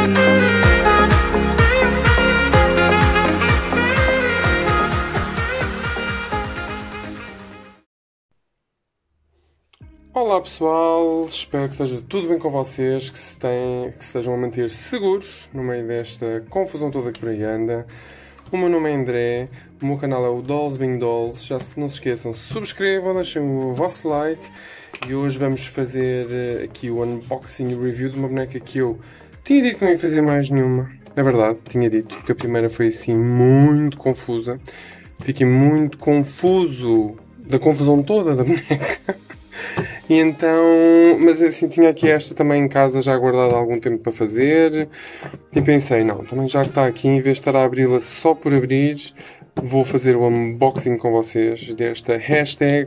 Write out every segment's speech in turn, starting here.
Olá pessoal, espero que esteja tudo bem com vocês, que se estejam a manter seguros no meio desta confusão toda que por aí anda. O meu nome é André, o meu canal é o Dolls Being Dolls, não se esqueçam, subscrevam, deixem o vosso like e hoje vamos fazer aqui o unboxing e review de uma boneca que eu tinha dito que não ia fazer mais nenhuma. É verdade, tinha dito, porque a primeira foi assim muito confusa, fiquei muito confuso da confusão toda da boneca. E então, mas assim, tinha aqui esta também em casa já guardada há algum tempo para fazer e pensei, não, também já que está aqui, em vez de estar a abri-la só por abrir, vou fazer o unboxing com vocês desta hashtag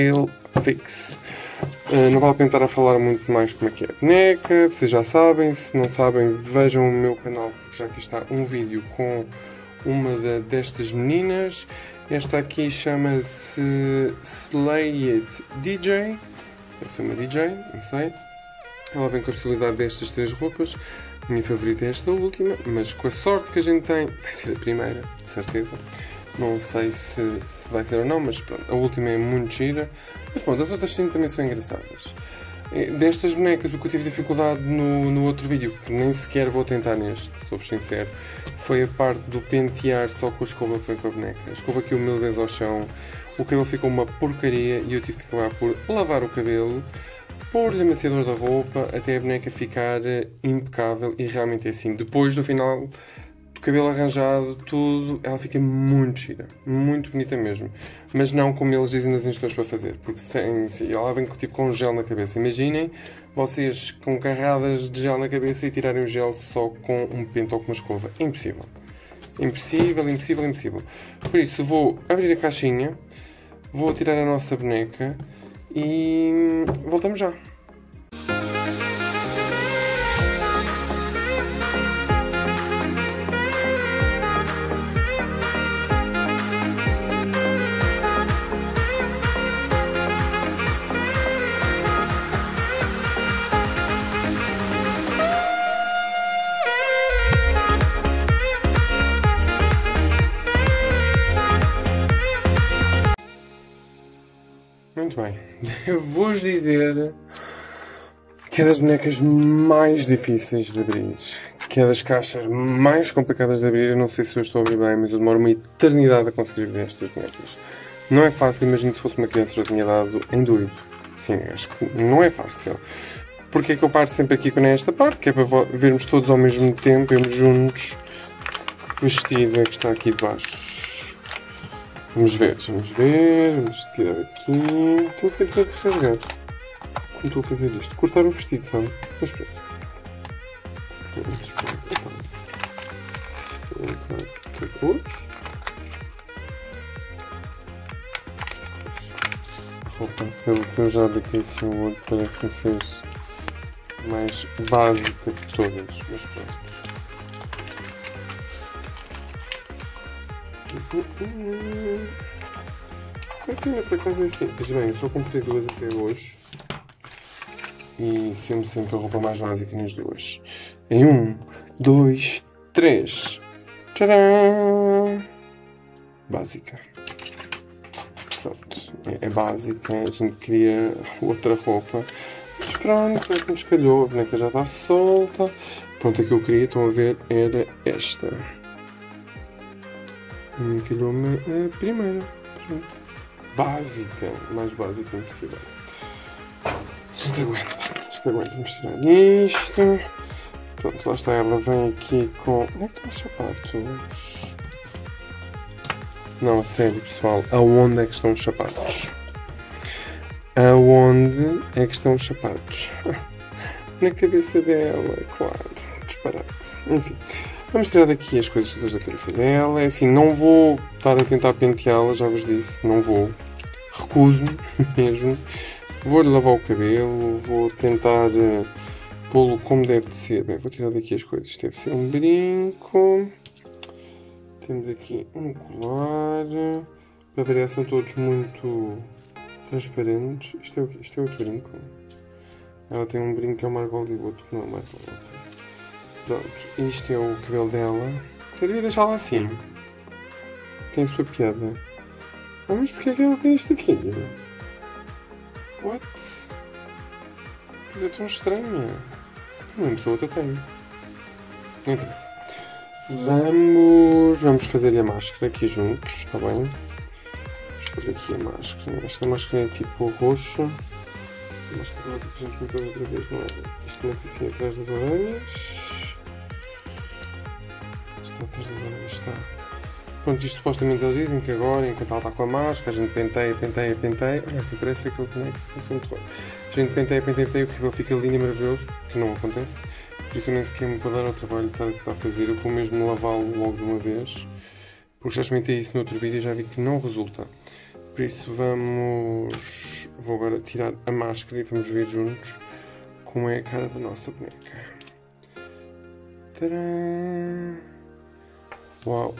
FailFix. Não vale a pena estar a falar muito mais como é que é a boneca, vocês já sabem, se não sabem vejam o meu canal, porque já aqui está um vídeo com uma destas meninas. Esta aqui chama-se Slay It DJ. Deve ser uma DJ, não sei. Ela vem com a possibilidade destas três roupas. A minha favorita é esta última, mas com a sorte que a gente tem, vai ser a primeira, de certeza. Não sei se vai ser ou não, mas pronto, a última é muito gira. Mas pronto, as outras sim também são engraçadas. Destas bonecas, o que eu tive dificuldade no outro vídeo, que nem sequer vou tentar neste, sou-vos sincero, foi a parte do pentear só com a escova, foi com a boneca. A escova caiu 1000 vezes ao chão, o cabelo ficou uma porcaria e eu tive que acabar por lavar o cabelo, pôr-lhe amaciador da roupa, até a boneca ficar impecável e realmente é assim. Depois, no final, do cabelo arranjado, tudo, ela fica muito gira, muito bonita mesmo. Mas não como eles dizem nas instruções para fazer, porque ela vem tipo com gel na cabeça. Imaginem vocês com carradas de gel na cabeça e tirarem o gel só com um pente ou com uma escova. Impossível. Impossível, impossível, impossível. Por isso vou abrir a caixinha, vou tirar a nossa boneca e voltamos já. Muito bem, eu vou-vos dizer que é das bonecas mais difíceis de abrir, que é das caixas mais complicadas de abrir. Eu não sei se eu estou a abrir bem, mas eu demoro uma eternidade a conseguir abrir estas bonecas. Não é fácil, imagino que se fosse uma criança já tinha dado em doido. Sim, acho que não é fácil. Porque é que eu paro sempre aqui com esta parte, que é para vermos todos ao mesmo tempo, vermos juntos que vestido é que está aqui debaixo. Vamos ver, vamos tirar aqui. Tenho sempre que rasgar. Como estou a fazer isto? Cortar o vestido, sabe? Mas pronto. A roupa, pelo que eu já apliquei assim o outro, parece-me ser mais básica de todas, mas pronto. Aqui por acaso é assim. Veja bem, eu só comprei duas até hoje e sempre a roupa mais básica nas duas. Em 1, 2, 3. Tcharam! Básica. Pronto, é básica. A gente queria outra roupa. Mas pronto, é que nos calhou. A boneca já está solta. Pronto, a que eu queria, estão a ver, era esta. Calhou-me a primeira. Básica. Mais básica impossível. Isto aguenta. Vamos tirar isto. Pronto, lá está. Ela vem aqui com... Onde é que estão os sapatos? Não, a sério, pessoal. Aonde é que estão os sapatos? Aonde é que estão os sapatos? Na cabeça dela, claro. Disparate. Enfim. Vamos tirar daqui as coisas todas da cabeça dela. É assim, não vou estar a tentar penteá-la, já vos disse. Não vou. Recuso-me mesmo. Vou-lhe lavar o cabelo. Vou tentar pô-lo como deve de ser. Bem, vou tirar daqui as coisas. Deve ser um brinco. Temos aqui um colar. Para ver, são todos muito transparentes. Isto é o quê? Isto é outro brinco. Ela tem um brinco que é o Margot e o outro que não é o Margot. Pronto, isto é o cabelo dela. Eu devia deixá-la assim. Tem a sua piada. Ah, mas porquê é que ela tem isto aqui? What? Coisa tão estranha. Não lembro se a outra tem. Não interessa. Vamos fazer a máscara aqui juntos, está bem? Vamos fazer aqui a máscara. Esta máscara é tipo roxa. A máscara que a gente meteu outra vez, não é? Isto mete assim atrás das orelhas. Isto atrás das orelhas está. Pronto, isto supostamente eles dizem que agora, enquanto ela está com a máscara, a gente penteia. Olha, assim parece aquele boneco que foi muito bom. A gente penteia, o cabelo fica lindo e maravilhoso, que não acontece. Por isso eu nem sequer me vou dar ao trabalho de estar a fazer. Eu vou mesmo lavá-lo logo de uma vez. Porque já experimentei isso no outro vídeo e já vi que não resulta. Por isso vou agora tirar a máscara e vamos ver juntos como é a cara da nossa boneca. Tadã! Uau!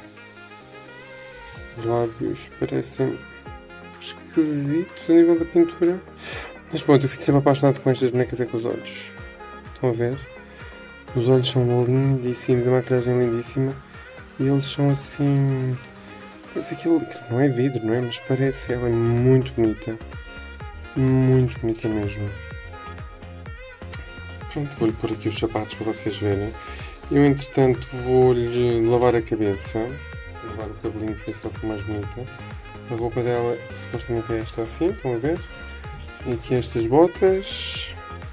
Os lábios parecem esquisitos a nível da pintura. Mas pronto, eu fico sempre apaixonado com estas bonecas é com os olhos. Estão a ver? Os olhos são lindíssimos, a maquilhagem é lindíssima. E eles são assim... Parece aquilo... Não é vidro, não é? Mas parece, ela é muito bonita. Muito bonita mesmo. Pronto, vou-lhe pôr aqui os sapatos para vocês verem. Eu, entretanto, vou-lhe lavar a cabeça. Lavar o cabelinho para ver se ela fica mais bonita. A roupa dela, supostamente é esta assim, estão a ver? E aqui estas botas.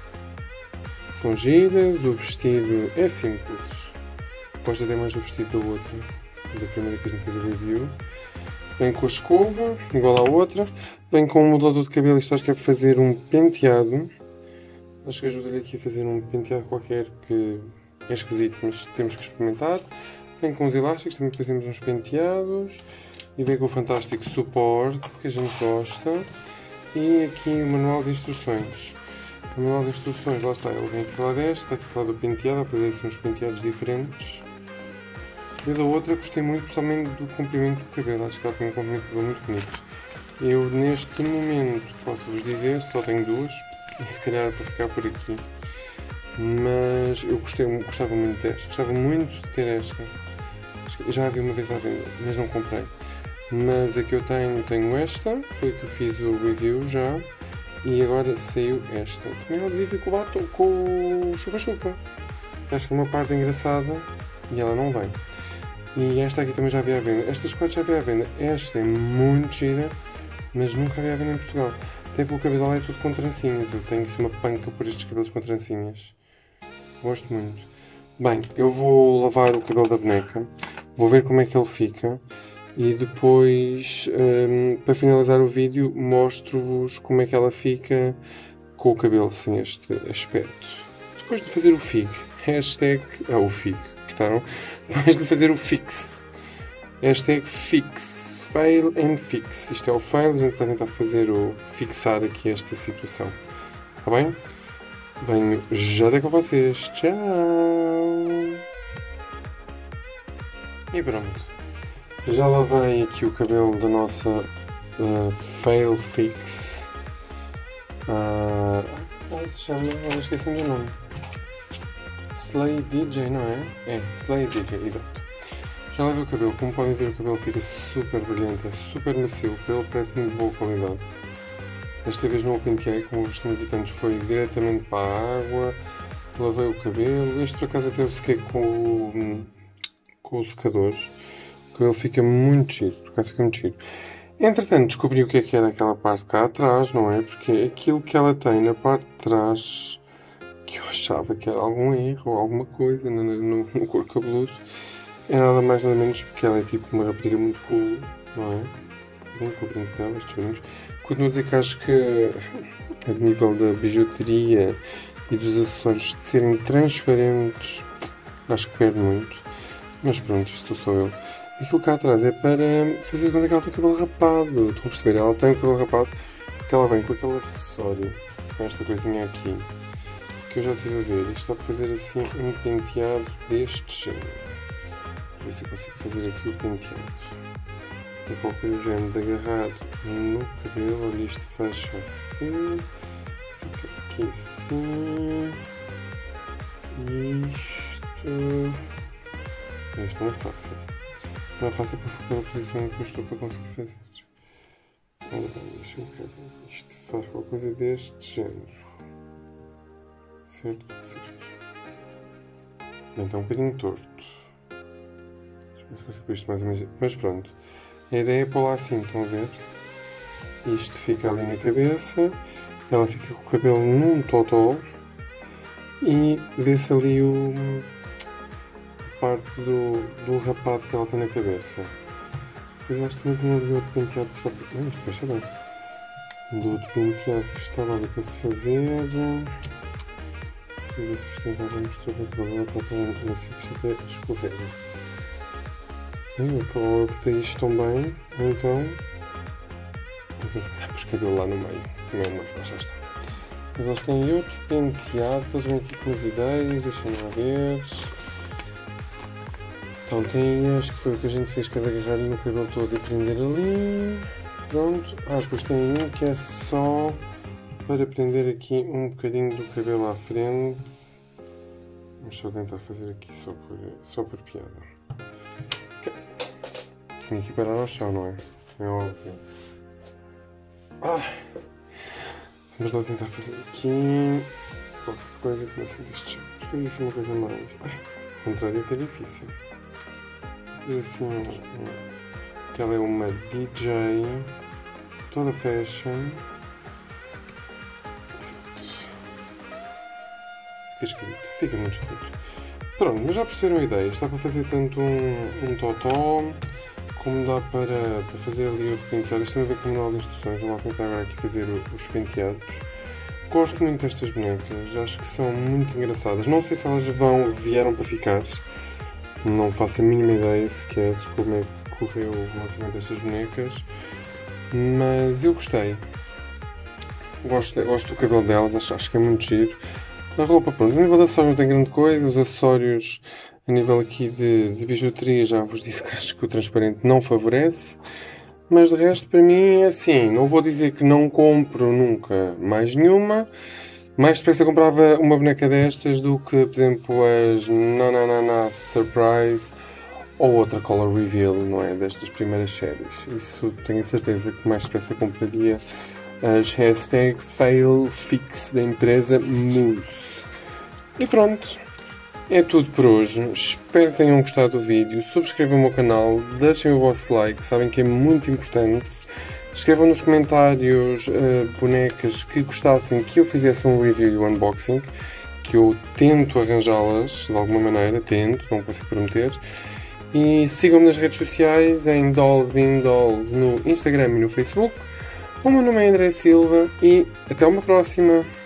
São giras. O vestido é simples. Gosto até mais do vestido da outra. Da primeira que a gente fez o review. Vem com a escova, igual à outra. Vem com um modelador de cabelo. Isto acho que é para fazer um penteado. Acho que ajuda-lhe aqui a fazer um penteado qualquer que é esquisito, mas temos que experimentar. Vem com os elásticos, também fazemos uns penteados. E vem com o fantástico suporte que a gente gosta. E aqui o manual de instruções. O manual de instruções, lá está, ele vem aqui falar desta, aqui falar do penteado, a fazer assim uns penteados diferentes. E da outra gostei muito, principalmente do comprimento do cabelo, acho que ela tem um comprimento de cabelo muito bonito. Eu neste momento posso-vos dizer, só tenho duas, e se calhar vou ficar por aqui. Mas eu gostava muito desta, gostava muito de ter esta. Já a vi uma vez à venda, mas não comprei. Mas a que eu tenho esta, foi a que eu fiz o review já. E agora saiu esta. Também ela devia vir com o chupa-chupa. Acho que é uma parte engraçada e ela não vem. E esta aqui também já havia à venda. Estas quatro já havia à venda. Esta é muito gira, mas nunca havia à venda em Portugal. Até porque o cabelo dela é tudo com trancinhas. Eu tenho assim uma panca por estes cabelos com trancinhas. Gosto muito. Bem, eu vou lavar o cabelo da boneca. Vou ver como é que ele fica. E depois, para finalizar o vídeo, mostro-vos como é que ela fica com o cabelo sem este aspecto. Depois de fazer o FIG. Hashtag... o FIG. Gostaram? Depois de fazer o fix. Hashtag fix. Fail and fix. Isto é o fail. A gente vai tentar fazer fixar aqui esta situação. Está bem? Venho já até com vocês. Tchau! E pronto. Já lavei aqui o cabelo da nossa Fail Fix. Como se chama? Agora esqueci-me do nome. Slay DJ, não é? É, Slay DJ, exato. Já lavei o cabelo. Como podem ver, o cabelo fica super brilhante, é super macio. O cabelo parece de muito boa qualidade. Desta vez não o penteei, como vos tinha dito antes, foi diretamente para a água. Lavei o cabelo. Este por acaso até eu sequei com o secador. O cabelo fica muito giro, por acaso fica muito giro. Entretanto, descobri o que é que era aquela parte cá atrás, não é? Porque aquilo que ela tem na parte de trás, que eu achava que era algum erro ou alguma coisa no couro cabeludo, é nada mais nada menos porque ela é tipo uma rapariga muito cool, não é? Bem com o brinco dela, estes olhinhos. Continuo a dizer que acho que a nível da bijuteria e dos acessórios de serem transparentes, acho que perde muito. Mas pronto, isto sou eu. Aquilo cá atrás é para fazer quando é que ela tem o cabelo rapado. Estão a perceber? Ela tem o cabelo rapado porque ela vem com aquele acessório, com esta coisinha aqui, que eu já estive a ver. Isto dá para fazer assim um penteado deste género. Por isso eu consigo fazer aqui o penteado. É qualquer coisa do género de agarrar no cabelo. Olha, isto fecha assim. Fica aqui assim. Isto. Isto não é fácil. Não é fácil pela posição que eu estou para conseguir fazer. Ora bem, deixa-me cá ver. Isto faz qualquer coisa deste género. Certo? Bem, está um bocadinho torto. Deixa eu ver se consigo pôr isto mais ou menos. Mas pronto. A ideia é pôr lá assim, estão a ver? Isto fica ali na cabeça. Ela fica com o cabelo num totó. E vê-se ali a parte do rapado que ela tem na cabeça. Depois acho que também tem ali outro penteado que está... Não, isto fecha bem. Do outro penteado que estava ali para se fazer. Vou ver se vos tentava mostrar bem que ela está tão assim que isto até escorrega. Eu cortei isto tão bem, então... Vou ver se calhar pus cabelo lá no meio. Também não, mas já está. Mas eles têm outro penteado, eles vêm aqui com as ideias, deixem-me lá ver. Então tem este que foi o que a gente fez, que é de agarrar no cabelo todo e prender ali. Pronto. Depois tem um que é só para prender aqui um bocadinho do cabelo à frente. Vamos só tentar fazer aqui só por piada. Okay. Tenho que parar ao chão, não é? É óbvio. Vamos lá tentar fazer aqui qualquer coisa que não seja deste jeito. Fazer assim uma coisa mais... ao contrário é que é difícil. Fazer assim... que ela é uma DJ toda fashion. Fica esquisito. Fica muito esquisito. Pronto, mas já perceberam a ideia. Está para fazer tanto um totó como dá para fazer ali outro penteado. Isto tem a ver com o manual de instruções. Vamos lá tentar agora aqui fazer os penteados. Gosto muito destas bonecas. Acho que são muito engraçadas. Não sei se elas vieram para ficar. Não faço a mínima ideia sequer de como é que correu o lançamento destas bonecas. Mas eu gostei. Gosto do cabelo delas. Acho que é muito giro. A roupa, pronto. A nível de acessórios não tem grande coisa. Os acessórios... A nível aqui de bijuteria, já vos disse que acho que o transparente não favorece. Mas de resto, para mim, é assim. Não vou dizer que não compro nunca mais nenhuma. Mais depressa comprava uma boneca destas do que, por exemplo, as Nananana Surprise ou outra Color Reveal, não é? Destas primeiras séries. Isso tenho a certeza que mais depressa compraria as hashtag FailFix da empresa Mousse. E pronto. É tudo por hoje, espero que tenham gostado do vídeo, subscrevam o meu canal, deixem o vosso like, sabem que é muito importante, escrevam nos comentários bonecas que gostassem que eu fizesse um review e um unboxing, que eu tento arranjá-las de alguma maneira, não consigo prometer, e sigam-me nas redes sociais em Dolls no Instagram e no Facebook. O meu nome é André Silva e até uma próxima!